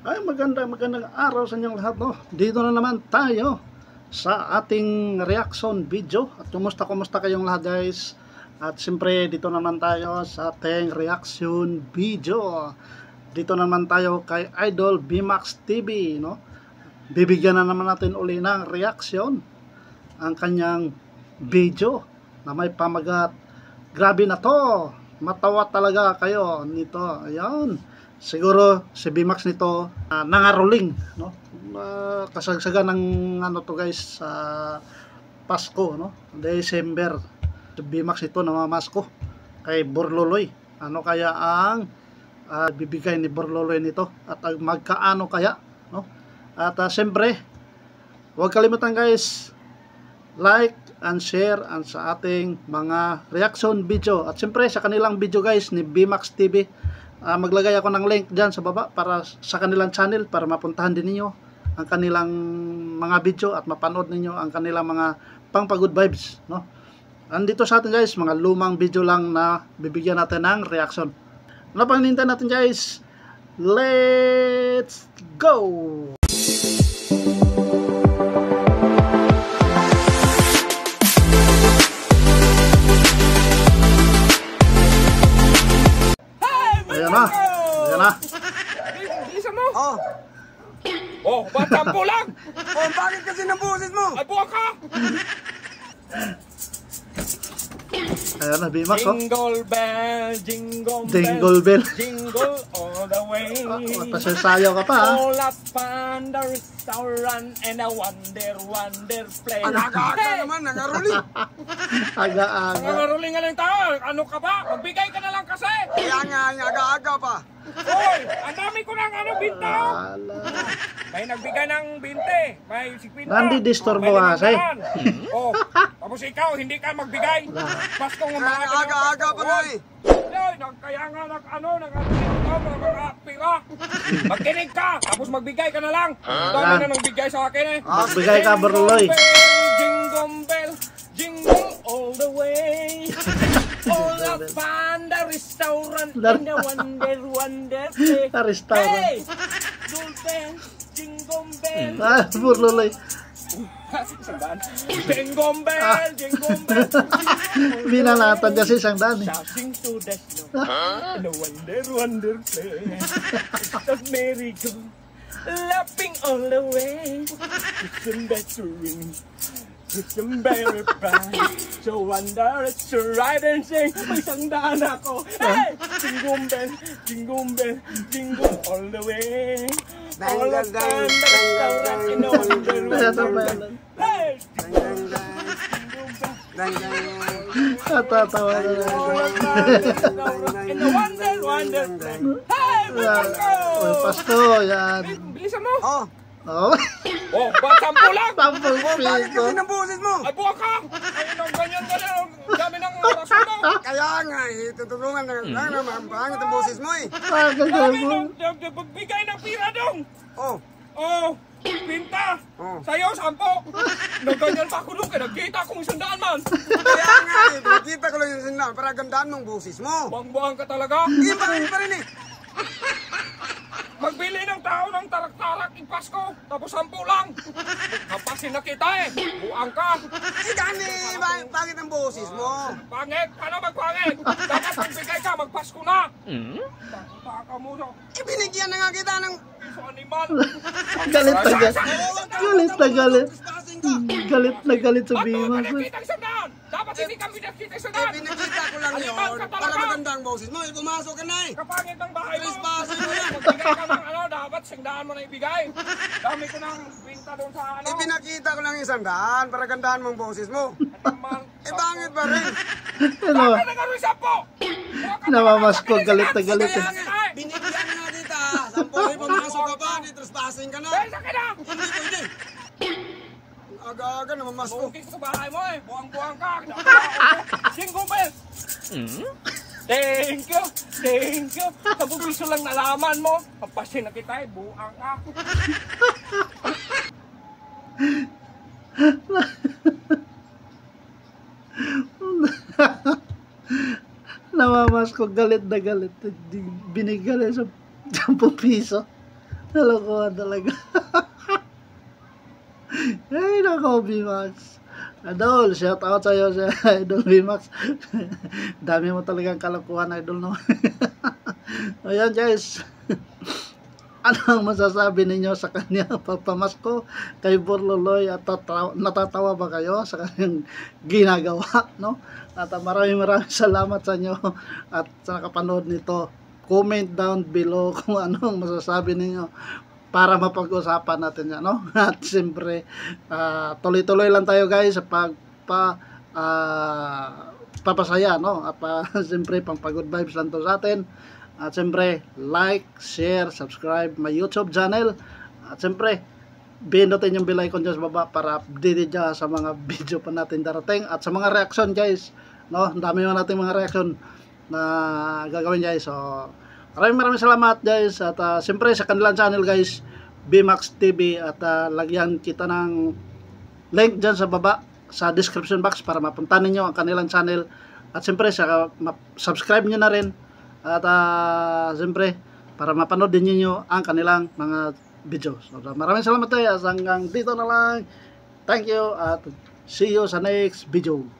Ay, magandang araw sa inyong lahat, no? Dito na naman tayo sa ating reaction video. At kumusta kayong lahat, guys? At siyempre, dito naman tayo sa ating reaction video. Dito naman tayo kay Idol BMAX TV, no? Bibigyan na naman natin uli ng reaction ang kanyang video na may pamagat. Grabe na to! Matawa talaga kayo nito. Ayan. Siguro si BMAX nito nangaroling, no? Kasagsagan ng ano to, guys, sa Pasko, no? December. Si BMAX ito namamasko kay Borloloy. Ano kaya ang bibigay ni Borloloy nito? At magkaano kaya, no? At siyempre, huwag kalimutan, guys, like and share and sa ating mga reaction video. At siyempre sa kanilang video, guys, ni BMAX TV, maglagay ako ng link dyan sa baba para sa kanilang channel, para mapuntahan din ninyo ang kanilang mga video at mapanood ninyo ang kanilang mga pang-good vibes, no? Andito sa atin, guys, mga lumang video lang na bibigyan natin ng reaction. Ano pang hinihintay natin, guys? Let's go! Ayan na. Ayan na. Bilisan mo. Oh, ba't sampo lang? Oh, bakit kasi ng boses mo? Ay, buwag ka! Ayan na, BMAX, oh. Jingle bell, jingle bell, Jingle bell. jingle all the way. Pasasayaw ka pa, ha? All up on the restaurant and a wonder place. Ang aga-aga naman, nangaruli. Aga-aga. Nangaruling nga lang tao. Ano ka ba? Magbigay ka na lang kasi. Kaya nga, ang aga-aga pa. Hoy, ang dami ko ng binta. Ala. May nagbigay ng 20. May 50. Nandi-disturbo may kasi. 500. Oh, tapos ikaw, hindi ka magbigay. Pasko ng mga Ang aga-aga pa nga eh. Kaya nga nag-pira. Magkinig ka, tapos magbigay ka na lang. Dami na nang bigay sa akin eh. Magbigay ka, Borloloy. Jingle bell, jingle all the way. All up on the restaurant in the wonder place. Restaurant. Hey! Jingle bell, jingle bell. Borloloy. Jingle bell, jingle bell. Binalatan kasi isang daan, eh. Shouting to the snow in the wonder place. The merry-go, laughing all the way. Isn't that ring? It's a very bright. So wonder it's to ride and sing. May sandaan ako. Hey! Jingle bell, jingle bell, jingle all the way. All of the restaurant in the wonder. Hey! Natatawa na lang. In the wonder place. Hey! Uy, Pasko, yan. Bilisan mo! Oh, Oh, Oh, ba't sampo lang? tampol bakit piso. kasi ng boses mo? Ay, buwag ka! Ayun ang ganyan. Ang dami ng oras mo. Kaya nga eh, tutulungan na pangit ang boses mo eh. Tagal Dami mo. ng pagbigay ng pira dong. Oh, Oh, pinta. Oh. Sa'yo, 10. Nagganyan pa ako nung nagkita kong 100 man. kaya nga eh, pinakita ko lang yung sindang para gandaan mong boses mo. Buwang-buwang ka talaga. Bakit pa rin eh. Magbili ng tao ng tarak-tarak in Pasko. Tapos 10 lang. Kapasin na kita eh. Buwang ka. Gani, bakit ang boses mo? Pangit. Paano magpangit? Dapat magbigay ka. Magpasko na. Taka mo no. Binigyan na nga kita ng... Piso animal. Galit na galit. Galit na galit. Spasing ka. Galit na galit sa Ba't mo BMAX. pinakita sa daan? Dapat hindi ka pinakita sa Eh, daan. pinakita ko lang yun Animal ka para talaga. maganda ang boses mo. Eh, pumasok ka na eh. Kapangit ng bahay mo. Trespassing mo yan. Magbigay ka ng dapat singdaan mo na ibigay. Dami ko ng binta doon sa Ipinakita ko lang yung sandaan para gandaan mong boses mo. Eh, bangit pa rin. Ano? Bakit nagkaroon siya po? Namamasko, galit na galit. Kaya nga, binigyan na nga kita. Sampoy, pumasok ka pa. Trespassing ka na. Dahil sa kina! Hindi pwede. Aga-aga naman mas ko. Bukis sa bahay mo eh. Buwang-buwang ka. Jingle bell. Thank you. Thank you. Kapag gusto lang nalaman mo, papasin na kita eh. Buang ka. Namamas ko, galit na galit. Binigyan na sa 10 piso. Nalokohan talaga. Ay, nako, Bimax. Idol, shout out sa'yo sa Idol Bimax. Dami mo talagang kalokohan, Idol, no? Ayan, guys. Ano ang masasabi ninyo sa kanya pagpamasko kay Borloloy at natatawa ba kayo sa kanyang ginagawa, no? At maraming salamat sa inyo at sa nakapanood nito. Comment down below kung anong masasabi ninyo para mapag-usapan natin yan, no? At siyempre, tuloy-tuloy lang tayo guys sa papasaya, no? At siyempre, pang good vibes lang to sa atin. At siyempre, like, share, subscribe my YouTube channel. At siyempre, pinutin yung bell icon dyan sa baba para updated dyan sa mga video pa natin darating. At sa mga reaction guys, no? Ang dami natin mga reaction na gagawin guys. So, maraming salamat guys. At siyempre sa kanilang channel guys, Bimax TV. At lagyan kita ng link dyan sa baba sa description box para mapunta ninyo ang kanilang channel. At siyempre, subscribe nyo na rin. At siyempre, para mapanood din niyo ang kanilang mga videos. So, maraming salamat tayo. Hanggang dito na lang. Thank you at see you sa next video.